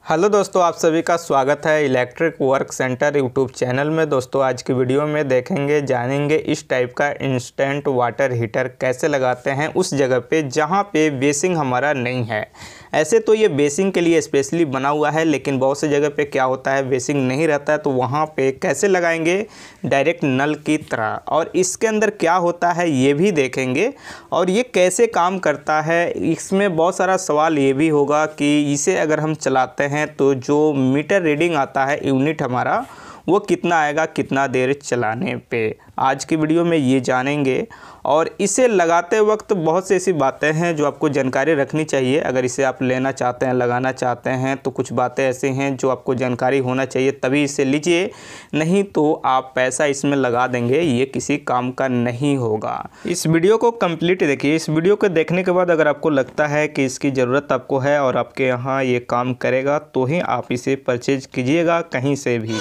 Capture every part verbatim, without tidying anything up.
Hello दोस्तों, आप सभी का स्वागत है electric work center YouTube channel में। दोस्तों आज की वीडियो में देखेंगे जानेंगे इस टाइप का इंस्टेंट वाटर हीटर कैसे लगाते हैं उस जगह पे जहां पे बेसिंग हमारा नहीं है। ऐसे तो ये बेसिंग के लिए स्पेशली बना हुआ है, लेकिन बहुत से जगह पे क्या होता है बेसिंग नहीं रहता है, तो वहाँ पे कैसे लगाएंगे डायरेक्ट नल की तरह, और इसके अंदर क्या होता है ये भी देखेंगे और ये कैसे काम करता है। इसमें बहुत सारा सवाल ये भी होगा कि इसे अगर हम चलाते हैं तो जो मीटर रीडिंग आता है यूनिट हमारा वो कितना आएगा कितना देर चलाने पे। आज की वीडियो में ये जानेंगे। और इसे लगाते वक्त बहुत सी ऐसी बातें हैं जो आपको जानकारी रखनी चाहिए। अगर इसे आप लेना चाहते हैं, लगाना चाहते हैं, तो कुछ बातें ऐसी हैं जो आपको जानकारी होना चाहिए तभी इसे लीजिए, नहीं तो आप पैसा इसमें लगा देंगे, ये किसी काम का नहीं होगा। इस वीडियो को कंप्लीट देखिए। इस वीडियो को देखने के बाद अगर आपको लगता है कि इसकी ज़रूरत आपको है और आपके यहाँ ये काम करेगा तो ही आप इसे परचेज कीजिएगा कहीं से भी।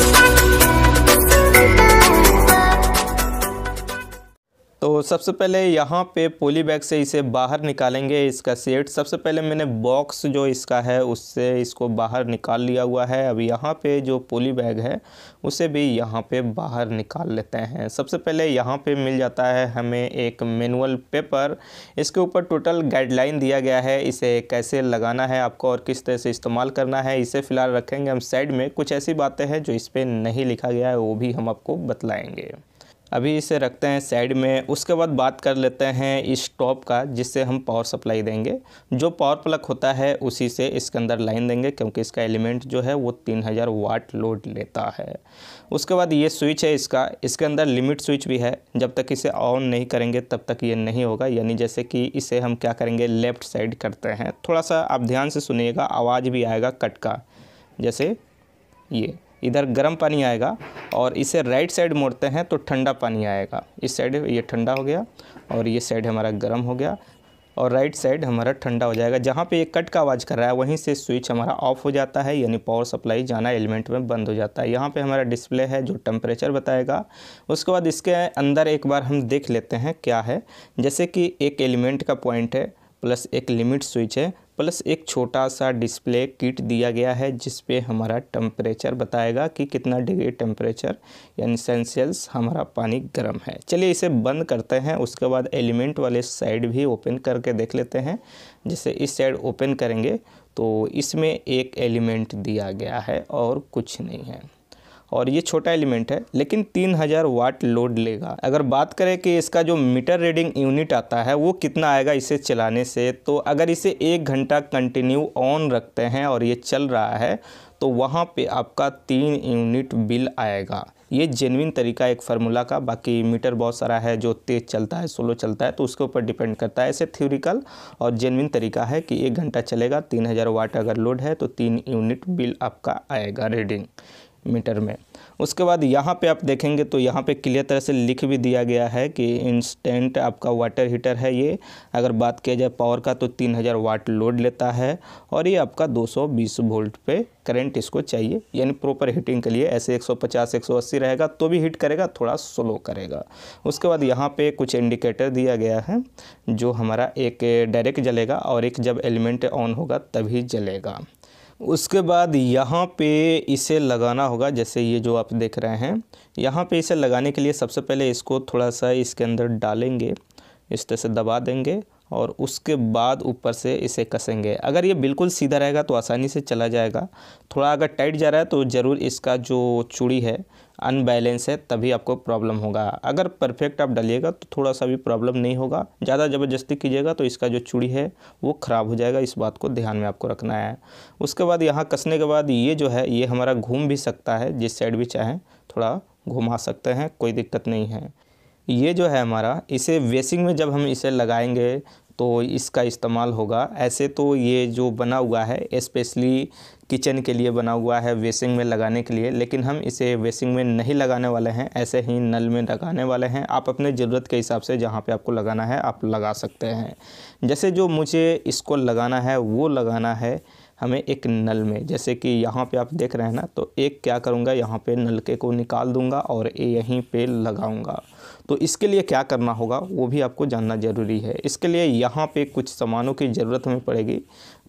तो सबसे पहले यहाँ पे पॉली बैग से इसे बाहर निकालेंगे। इसका सेट सबसे पहले मैंने बॉक्स जो इसका है उससे इसको बाहर निकाल लिया हुआ है। अब यहाँ पे जो पॉली बैग है उसे भी यहाँ पे बाहर निकाल लेते हैं। सबसे पहले यहाँ पे मिल जाता है हमें एक मैनुअल पेपर। इसके ऊपर टोटल गाइडलाइन दिया गया है, इसे कैसे लगाना है आपको और किस तरह से इस्तेमाल करना है। इसे फ़िलहाल रखेंगे हम साइड में। कुछ ऐसी बातें हैं जो इस पर नहीं लिखा गया है, वो भी हम आपको बतलाएँगे। अभी इसे रखते हैं साइड में। उसके बाद बात कर लेते हैं इस टॉप का, जिससे हम पावर सप्लाई देंगे। जो पावर प्लग होता है उसी से इसके अंदर लाइन देंगे, क्योंकि इसका एलिमेंट जो है वो तीन हज़ार वाट लोड लेता है। उसके बाद ये स्विच है इसका, इसके अंदर लिमिट स्विच भी है। जब तक इसे ऑन नहीं करेंगे तब तक ये नहीं होगा। यानी जैसे कि इसे हम क्या करेंगे, लेफ़्ट साइड करते हैं। थोड़ा सा आप ध्यान से सुनिएगा, आवाज़ भी आएगा कट का। जैसे ये इधर गर्म पानी आएगा और इसे राइट साइड मोड़ते हैं तो ठंडा पानी आएगा। इस साइड ये ठंडा हो गया और ये साइड हमारा गर्म हो गया और राइट साइड हमारा ठंडा हो जाएगा। जहाँ पे ये कट का आवाज़ कर रहा है वहीं से स्विच हमारा ऑफ हो जाता है, यानी पावर सप्लाई जाना एलिमेंट में बंद हो जाता है। यहाँ पे हमारा डिस्प्ले है जो टेम्परेचर बताएगा। उसके बाद इसके अंदर एक बार हम देख लेते हैं क्या है। जैसे कि एक एलिमेंट का पॉइंट है, प्लस एक लिमिट स्विच है, प्लस एक छोटा सा डिस्प्ले किट दिया गया है जिस पे हमारा टेम्परेचर बताएगा कि कितना डिग्री टेम्परेचर यानी सेल्सियस हमारा पानी गर्म है। चलिए इसे बंद करते हैं। उसके बाद एलिमेंट वाले साइड भी ओपन करके देख लेते हैं। जैसे इस साइड ओपन करेंगे तो इसमें एक एलिमेंट दिया गया है और कुछ नहीं है, और ये छोटा एलिमेंट है लेकिन तीन हज़ार वाट लोड लेगा। अगर बात करें कि इसका जो मीटर रीडिंग यूनिट आता है वो कितना आएगा इसे चलाने से, तो अगर इसे एक घंटा कंटिन्यू ऑन रखते हैं और ये चल रहा है तो वहाँ पे आपका तीन यूनिट बिल आएगा। ये जेन्युइन तरीका एक फार्मूला का। बाकी मीटर बहुत सारा है जो तेज़ चलता है, स्लो चलता है, तो उसके ऊपर डिपेंड करता है। ऐसे थ्योरिकल और जेन्युइन तरीका है कि एक घंटा चलेगा, तीन हज़ार वाट अगर लोड है तो तीन यूनिट बिल आपका आएगा रीडिंग मीटर में। उसके बाद यहाँ पे आप देखेंगे तो यहाँ पे क्लियर तरह से लिख भी दिया गया है कि इंस्टेंट आपका वाटर हीटर है ये। अगर बात किया जाए पावर का तो तीन हज़ार वाट लोड लेता है और ये आपका दो सौ बीस वोल्ट पे करंट इसको चाहिए, यानी प्रॉपर हीटिंग के लिए। ऐसे एक सौ पचास एक सौ अस्सी रहेगा तो भी हीट करेगा, थोड़ा स्लो करेगा। उसके बाद यहाँ पे कुछ इंडिकेटर दिया गया है जो हमारा एक डायरेक्ट जलेगा और एक जब एलिमेंट ऑन होगा तभी जलेगा। उसके बाद यहाँ पे इसे लगाना होगा। जैसे ये जो आप देख रहे हैं, यहाँ पे इसे लगाने के लिए सबसे पहले इसको थोड़ा सा इसके अंदर डालेंगे, इस तरह से दबा देंगे और उसके बाद ऊपर से इसे कसेंगे। अगर ये बिल्कुल सीधा रहेगा तो आसानी से चला जाएगा। थोड़ा अगर टाइट जा रहा है तो ज़रूर इसका जो चूड़ी है अनबैलेंस है, तभी आपको प्रॉब्लम होगा। अगर परफेक्ट आप डालिएगा तो थोड़ा सा भी प्रॉब्लम नहीं होगा। ज़्यादा ज़बरदस्ती कीजिएगा तो इसका जो चूड़ी है वो ख़राब हो जाएगा। इस बात को ध्यान में आपको रखना है। उसके बाद यहाँ कसने के बाद ये जो है ये हमारा घूम भी सकता है, जिस साइड भी चाहें थोड़ा घुमा सकते हैं, कोई दिक्कत नहीं है। ये जो है हमारा, इसे वेसिंग में जब हम इसे लगाएंगे तो इसका इस्तेमाल होगा। ऐसे तो ये जो बना हुआ है स्पेशली किचन के लिए बना हुआ है, वेसिंग में लगाने के लिए, लेकिन हम इसे वेसिंग में नहीं लगाने वाले हैं, ऐसे ही नल में लगाने वाले हैं। आप अपने ज़रूरत के हिसाब से जहाँ पे आपको लगाना है आप लगा सकते हैं। जैसे जो मुझे इसको लगाना है वो लगाना है हमें एक नल में। जैसे कि यहाँ पे आप देख रहे हैं ना, तो एक क्या करूँगा, यहाँ पे नलके को निकाल दूँगा और यहीं पे लगाऊँगा। तो इसके लिए क्या करना होगा वो भी आपको जानना ज़रूरी है। इसके लिए यहाँ पे कुछ सामानों की ज़रूरत हमें पड़ेगी।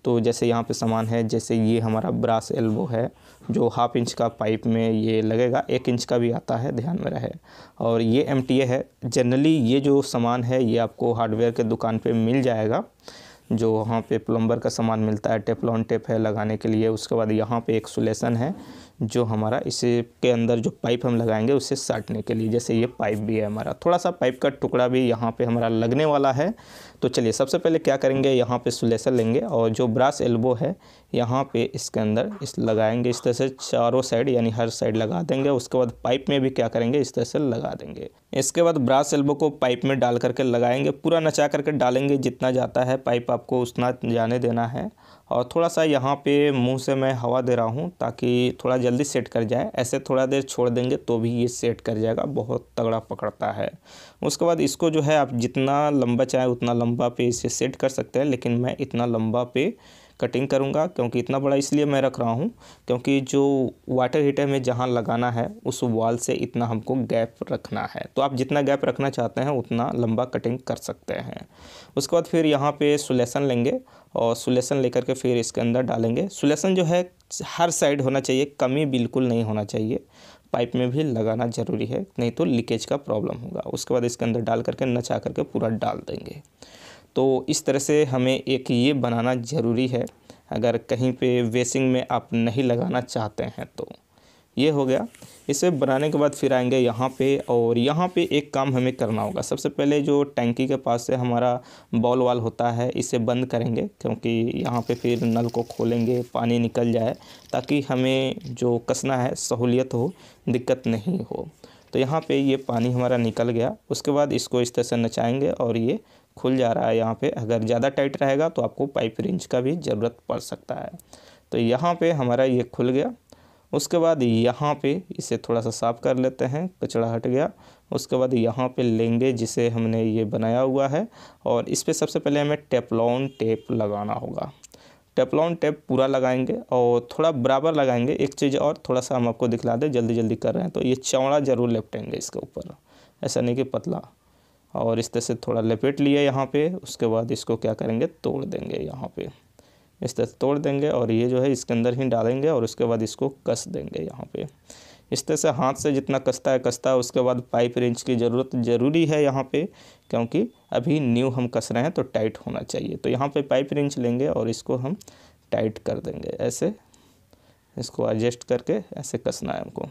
तो जैसे यहाँ पे सामान है, जैसे ये हमारा ब्रास एल्बो है जो हाफ इंच का पाइप में ये लगेगा, एक इंच का भी आता है, ध्यान में रहे। और ये एम टी ए है। जनरली ये जो सामान है ये आपको हार्डवेयर के दुकान पे मिल जाएगा, जो वहाँ पे प्लम्बर का सामान मिलता है। टेफ्लॉन टेप है लगाने के लिए। उसके बाद यहाँ पे एक सुलेशन है जो हमारा इसे के अंदर जो पाइप हम लगाएंगे उसे साटने के लिए। जैसे ये पाइप भी है हमारा, थोड़ा सा पाइप का टुकड़ा भी यहाँ पे हमारा लगने वाला है। तो चलिए सबसे पहले क्या करेंगे, यहाँ पे सुलेशन लेंगे और जो ब्रास एल्बो है यहाँ पे इसके अंदर इस लगाएंगे इस तरह से चारों साइड, यानी हर साइड लगा देंगे। उसके बाद पाइप में भी क्या करेंगे, इस तरह से लगा देंगे। इसके बाद ब्रास एल्बो को पाइप में डाल करके लगाएंगे, पूरा नचा करके डालेंगे, जितना जाता है पाइप आपको उतना जाने देना है। और थोड़ा सा यहाँ पे मुंह से मैं हवा दे रहा हूँ ताकि थोड़ा जल्दी सेट कर जाए। ऐसे थोड़ा देर छोड़ देंगे तो भी ये सेट कर जाएगा, बहुत तगड़ा पकड़ता है। उसके बाद इसको जो है आप जितना लंबा चाहे उतना लंबा पे इसे सेट कर सकते हैं, लेकिन मैं इतना लंबा पे कटिंग करूँगा। क्योंकि इतना बड़ा इसलिए मैं रख रहा हूँ क्योंकि जो वाटर हीटर में जहाँ लगाना है उस वॉल से इतना हमको गैप रखना है। तो आप जितना गैप रखना चाहते हैं उतना लंबा कटिंग कर सकते हैं। उसके बाद फिर यहाँ पे सुलेशन लेंगे और सुलेशन लेकर के फिर इसके अंदर डालेंगे। सुलेशन जो है हर साइड होना चाहिए, कमी बिल्कुल नहीं होना चाहिए। पाइप में भी लगाना ज़रूरी है, नहीं तो लीकेज का प्रॉब्लम होगा। उसके बाद इसके अंदर डाल करके नचा करके पूरा डाल देंगे। तो इस तरह से हमें एक ये बनाना ज़रूरी है, अगर कहीं पे वेसिंग में आप नहीं लगाना चाहते हैं तो। ये हो गया। इसे बनाने के बाद फिर आएंगे यहाँ पे, और यहाँ पे एक काम हमें करना होगा। सबसे पहले जो टैंकी के पास से हमारा बॉल वाल होता है इसे बंद करेंगे, क्योंकि यहाँ पे फिर नल को खोलेंगे, पानी निकल जाए, ताकि हमें जो कसना है सहूलियत हो, दिक्कत नहीं हो। तो यहाँ पे ये पानी हमारा निकल गया। उसके बाद इसको इस तरह से नचाएंगे और ये खुल जा रहा है। यहाँ पे अगर ज़्यादा टाइट रहेगा तो आपको पाइप रिंच का भी ज़रूरत पड़ सकता है। तो यहाँ पे हमारा ये खुल गया। उसके बाद यहाँ पे इसे थोड़ा सा साफ़ कर लेते हैं, कचरा हट गया। उसके बाद यहाँ पे लेंगे जिसे हमने ये बनाया हुआ है, और इस पर सबसे पहले हमें टेफ्लॉन टेप लगाना होगा। टेफ्लॉन टेप पूरा लगाएंगे और थोड़ा बराबर लगाएंगे। एक चीज़ और थोड़ा सा हम आपको दिखला दें, जल्दी जल्दी कर रहे हैं तो ये चौड़ा ज़रूर लपेटेंगे इसके ऊपर, ऐसा नहीं कि पतला। और इस तरह से थोड़ा लपेट लिए यहाँ पे। उसके बाद इसको क्या करेंगे, तोड़ देंगे। यहाँ पे इस तरह से तोड़ देंगे और ये जो है इसके अंदर ही डालेंगे और उसके बाद इसको कस देंगे यहाँ पे। इस तरह से हाथ से जितना कसता है कसता है। उसके बाद पाइप रिंच की ज़रूरत ज़रूरी है यहाँ पे, क्योंकि अभी न्यू हम कस रहे हैं तो टाइट होना चाहिए। तो यहाँ पे पाइप रिंच लेंगे और इसको हम टाइट कर देंगे। ऐसे इसको एडजस्ट करके ऐसे कसना है हमको।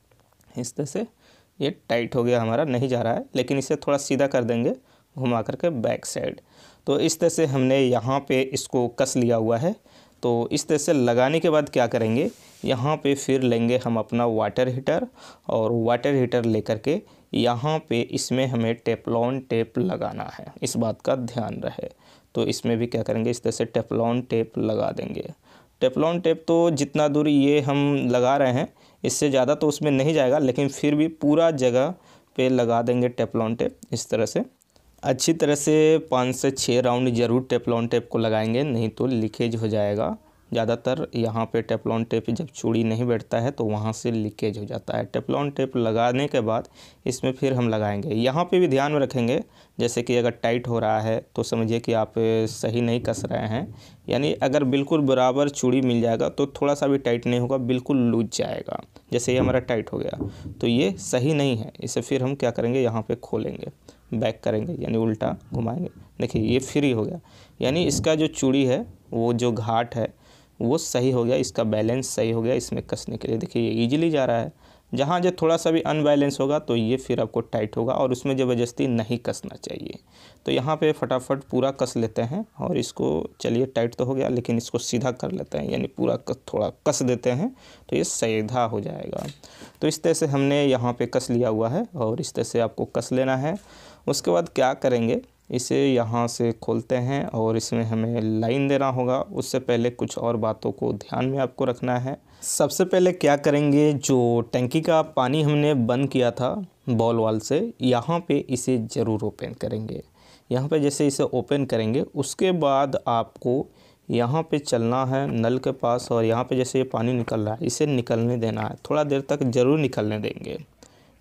इस तरह से ये टाइट हो गया हमारा, नहीं जा रहा है, लेकिन इसे थोड़ा सीधा कर देंगे घुमा करके बैक साइड। तो इस तरह से हमने यहाँ पे इसको कस लिया हुआ है। तो इस तरह से लगाने के बाद क्या करेंगे, यहाँ पे फिर लेंगे हम अपना वाटर हीटर, और वाटर हीटर लेकर के यहाँ पे इसमें हमें टेफ्लॉन टेप लगाना है, इस बात का ध्यान रहे। तो इसमें भी क्या करेंगे, इस तरह से टेफ्लॉन टेप लगा देंगे। टेफ्लॉन टेप तो जितना दूर ये हम लगा रहे हैं इससे ज़्यादा तो उसमें नहीं जाएगा, लेकिन फिर भी पूरा जगह पे लगा देंगे टेफ्लॉन टेप। इस तरह से अच्छी तरह से पाँच से छः राउंड ज़रूर टेफ्लॉन टेप को लगाएंगे, नहीं तो लीकेज हो जाएगा। ज़्यादातर यहाँ पे टेफ्लॉन टेप जब चूड़ी नहीं बैठता है तो वहाँ से लीकेज हो जाता है। टेफ्लॉन टेप लगाने के बाद इसमें फिर हम लगाएंगे। यहाँ पे भी ध्यान में रखेंगे, जैसे कि अगर टाइट हो रहा है तो समझिए कि आप सही नहीं कस रहे हैं। यानी अगर बिल्कुल बराबर चूड़ी मिल जाएगा तो थोड़ा सा भी टाइट नहीं होगा, बिल्कुल लूज जाएगा। जैसे ये हमारा टाइट हो गया तो ये सही नहीं है। इसे फिर हम क्या करेंगे, यहाँ पे खोलेंगे, बैक करेंगे, यानी उल्टा घुमाएंगे। देखिए ये फ्री हो गया, यानी इसका जो चूड़ी है वो जो घाट है वो सही हो गया, इसका बैलेंस सही हो गया इसमें कसने के लिए। देखिए ये ईजिली जा रहा है। जहाँ जो थोड़ा सा भी अनबैलेंस होगा तो ये फिर आपको टाइट होगा और उसमें ज़बरदस्ती नहीं कसना चाहिए। तो यहाँ पे फटाफट पूरा कस लेते हैं और इसको, चलिए टाइट तो हो गया लेकिन इसको सीधा कर लेते हैं, यानी पूरा कस, थोड़ा कस देते हैं तो ये सीधा हो जाएगा। तो इस तरह से हमने यहाँ पे कस लिया हुआ है और इस तरह से आपको कस लेना है। उसके बाद क्या करेंगे, इसे यहाँ से खोलते हैं और इसमें हमें लाइन देना होगा। उससे पहले कुछ और बातों को ध्यान में आपको रखना है। सबसे पहले क्या करेंगे, जो टंकी का पानी हमने बंद किया था बॉल वाल से, यहाँ पे इसे ज़रूर ओपन करेंगे। यहाँ पे जैसे इसे ओपन करेंगे उसके बाद आपको यहाँ पे चलना है नल के पास, और यहाँ पे जैसे ये पानी निकल रहा है इसे निकलने देना है, थोड़ा देर तक ज़रूर निकलने देंगे।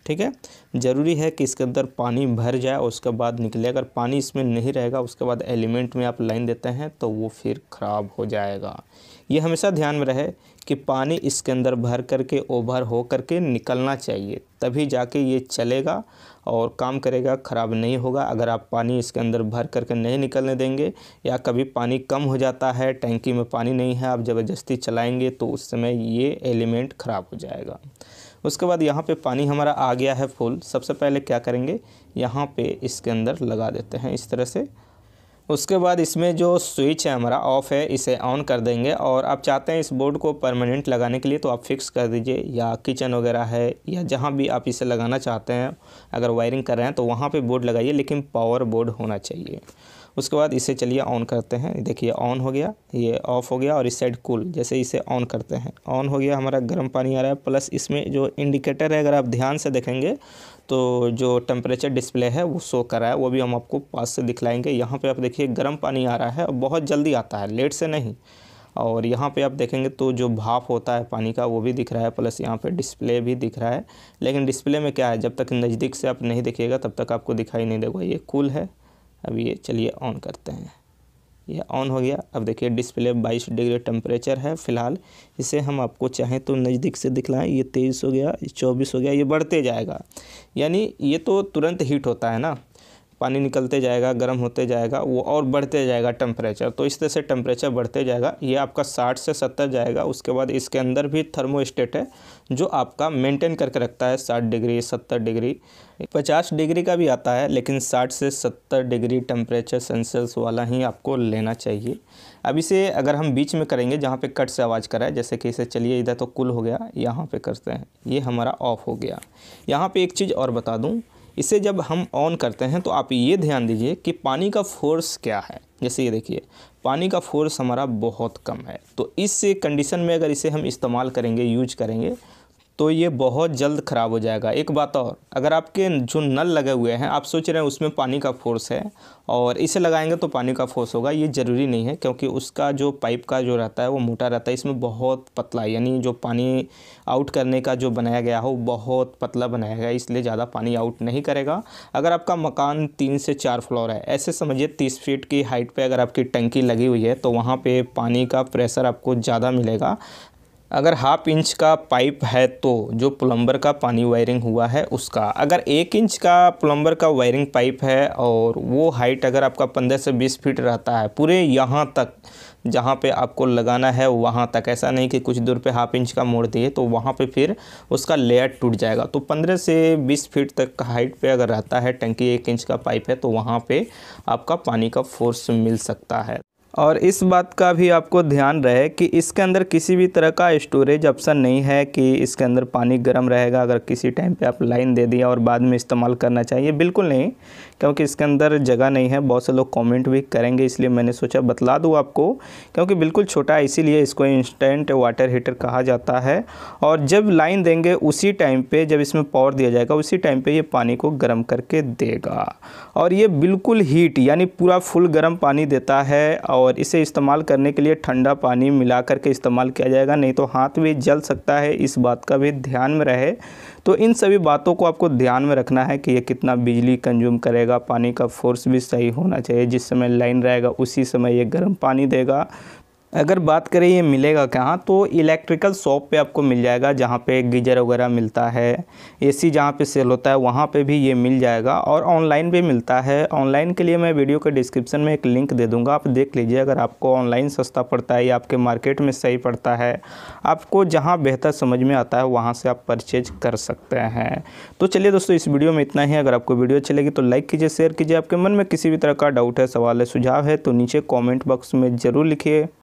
ठीक है। ज़रूरी है कि इसके अंदर पानी भर जाए और उसके बाद निकले। अगर पानी इसमें नहीं रहेगा उसके बाद एलिमेंट में आप लाइन देते हैं तो वो फिर ख़राब हो जाएगा। ये हमेशा ध्यान में रहे कि पानी इसके अंदर भर करके ओवर हो करके निकलना चाहिए, तभी जाके ये चलेगा और काम करेगा, ख़राब नहीं होगा। अगर आप पानी इसके अंदर भर करके नहीं निकलने देंगे या कभी पानी कम हो जाता है, टैंकी में पानी नहीं है, आप ज़बरदस्ती चलाएंगे तो उस समय ये एलिमेंट ख़राब हो जाएगा। उसके बाद यहाँ पे पानी हमारा आ गया है फुल। सबसे पहले क्या करेंगे, यहाँ पे इसके अंदर लगा देते हैं इस तरह से। उसके बाद इसमें जो स्विच है हमारा ऑफ है, इसे ऑन कर देंगे। और आप चाहते हैं इस बोर्ड को परमानेंट लगाने के लिए तो आप फिक्स कर दीजिए, या किचन वगैरह है या जहाँ भी आप इसे लगाना चाहते हैं, अगर वायरिंग कर रहे हैं तो वहाँ पे बोर्ड लगाइए, लेकिन पावर बोर्ड होना चाहिए। उसके बाद इसे चलिए ऑन करते हैं। देखिए ऑन हो गया, ये ऑफ़ हो गया और इस साइड कूल। जैसे इसे ऑन करते हैं, ऑन हो गया, हमारा गर्म पानी आ रहा है। प्लस इसमें जो इंडिकेटर है, अगर आप ध्यान से देखेंगे तो जो टेम्परेचर डिस्प्ले है वो शो कर रहा है, वो भी हम आपको पास से दिखलाएंगे। यहाँ पे आप देखिए गर्म पानी आ रहा है और बहुत जल्दी आता है, लेट से नहीं। और यहाँ पे आप देखेंगे तो जो भाप होता है पानी का वो भी दिख रहा है, प्लस यहाँ पे डिस्प्ले भी दिख रहा है। लेकिन डिस्प्ले में क्या है, जब तक नज़दीक से आप नहीं देखिएगा तब तक आपको दिखाई नहीं देगा। ये कूल है। अब ये चलिए ऑन करते हैं, ये ऑन हो गया। अब देखिए डिस्प्ले बाईस डिग्री टेम्परेचर है फ़िलहाल। इसे हम आपको चाहें तो नज़दीक से दिखलाएं। ये तेईस हो गया, चौबीस हो गया, ये बढ़ते जाएगा। यानी ये तो तुरंत हीट होता है ना, पानी निकलते जाएगा, गर्म होते जाएगा, वो और बढ़ते जाएगा टेम्परेचर। तो इस तरह से टेम्परेचर बढ़ते जाएगा। ये आपका साठ से सत्तर जाएगा। उसके बाद इसके अंदर भी थर्मोस्टेट है जो आपका मेंटेन करके रखता है साठ डिग्री, सत्तर डिग्री, पचास डिग्री का भी आता है, लेकिन साठ से सत्तर डिग्री टेम्परेचर सेल्सियस वाला ही आपको लेना चाहिए। अब इसे अगर हम बीच में करेंगे जहाँ पे कट से आवाज़ कर रहा है, जैसे कि इसे चलिए इधर तो कूल हो गया, यहाँ पे करते हैं, ये हमारा ऑफ हो गया। यहाँ पे एक चीज़ और बता दूँ, इसे जब हम ऑन करते हैं तो आप ये ध्यान दीजिए कि पानी का फोर्स क्या है। जैसे ये देखिए पानी का फोर्स हमारा बहुत कम है, तो इस कंडीशन में अगर इसे हम इस्तेमाल करेंगे, यूज करेंगे, तो ये बहुत जल्द ख़राब हो जाएगा। एक बात और, अगर आपके जो नल लगे हुए हैं आप सोच रहे हैं उसमें पानी का फोर्स है और इसे लगाएंगे तो पानी का फोर्स होगा, ये ज़रूरी नहीं है, क्योंकि उसका जो पाइप का जो रहता है वो मोटा रहता है। इसमें बहुत पतला, यानी जो पानी आउट करने का जो बनाया गया हो बहुत पतला बनाया गया है, इसलिए ज़्यादा पानी आउट नहीं करेगा। अगर आपका मकान तीन से चार फ्लोर है, ऐसे समझिए तीस फीट की हाइट पर अगर आपकी टंकी लगी हुई है तो वहाँ पर पानी का प्रेशर आपको ज़्यादा मिलेगा। अगर हाफ इंच का पाइप है तो जो प्लम्बर का पानी वायरिंग हुआ है उसका, अगर एक इंच का प्लम्बर का वायरिंग पाइप है और वो हाइट अगर आपका पंद्रह से बीस फीट रहता है, पूरे यहाँ तक जहाँ पे आपको लगाना है वहाँ तक, ऐसा नहीं कि कुछ दूर पे हाफ इंच का मोड़ दिए तो वहाँ पे फिर उसका लेयर टूट जाएगा। तो पंद्रह से बीस फीट तक हाइट पे अगर रहता है टंकी, एक इंच का पाइप है, तो वहाँ पे आपका पानी का फोर्स मिल सकता है। और इस बात का भी आपको ध्यान रहे कि इसके अंदर किसी भी तरह का स्टोरेज ऑप्शन नहीं है कि इसके अंदर पानी गर्म रहेगा अगर किसी टाइम पे आप लाइन दे दिया और बाद में इस्तेमाल करना चाहिए, बिल्कुल नहीं, क्योंकि इसके अंदर जगह नहीं है। बहुत से लोग कमेंट भी करेंगे, इसलिए मैंने सोचा बतला दूँ आपको, क्योंकि बिल्कुल छोटा है, इसीलिए इसको इंस्टेंट वाटर हीटर कहा जाता है। और जब लाइन देंगे उसी टाइम पर, जब इसमें पावर दिया जाएगा उसी टाइम पर ये पानी को गर्म करके देगा। और ये बिल्कुल हीट यानी पूरा फुल गर्म पानी देता है। और इसे इस्तेमाल करने के लिए ठंडा पानी मिला करके इस्तेमाल किया जाएगा, नहीं तो हाथ भी जल सकता है, इस बात का भी ध्यान में रहे। तो इन सभी बातों को आपको ध्यान में रखना है कि ये कितना बिजली कंज्यूम करेगा, पानी का फोर्स भी सही होना चाहिए, जिस समय लाइन रहेगा उसी समय ये गर्म पानी देगा। अगर बात करें ये मिलेगा कहाँ, तो इलेक्ट्रिकल शॉप पे आपको मिल जाएगा, जहाँ पे गीजर वगैरह मिलता है, एसी जहाँ पे सेल होता है वहाँ पे भी ये मिल जाएगा। और ऑनलाइन भी मिलता है। ऑनलाइन के लिए मैं वीडियो के डिस्क्रिप्शन में एक लिंक दे दूँगा, आप देख लीजिए। अगर आपको ऑनलाइन सस्ता पड़ता है या आपके मार्केट में सही पड़ता है, आपको जहाँ बेहतर समझ में आता है वहाँ से आप परचेज कर सकते हैं। तो चलिए दोस्तों, इस वीडियो में इतना ही। अगर आपको वीडियो अच्छी लगी तो लाइक कीजिए, शेयर कीजिए। आपके मन में किसी भी तरह का डाउट है, सवाल है, सुझाव है तो नीचे कॉमेंट बॉक्स में ज़रूर लिखिए।